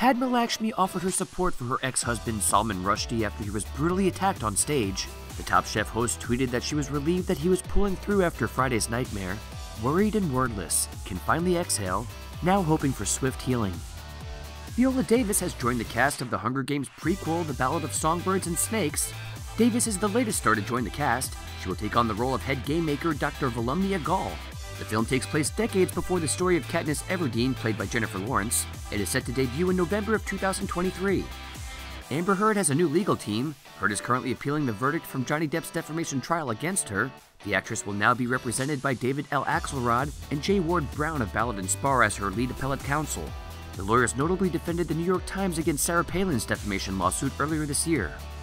Padma Lakshmi offered her support for her ex-husband Salman Rushdie after he was brutally attacked on stage. The Top Chef host tweeted that she was relieved that he was pulling through after Friday's nightmare. Worried and wordless, can finally exhale, now hoping for swift healing. Viola Davis has joined the cast of the Hunger Games prequel, The Ballad of Songbirds and Snakes. Davis is the latest star to join the cast. She will take on the role of head gamemaker Dr. Volumnia Gaul. The film takes place decades before the story of Katniss Everdeen, played by Jennifer Lawrence. It is set to debut in November of 2023. Amber Heard has a new legal team. Heard is currently appealing the verdict from Johnny Depp's defamation trial against her. The actress will now be represented by David L. Axelrod and J. Ward Brown of Ballad and Spahr as her lead appellate counsel. The lawyers notably defended the New York Times against Sarah Palin's defamation lawsuit earlier this year.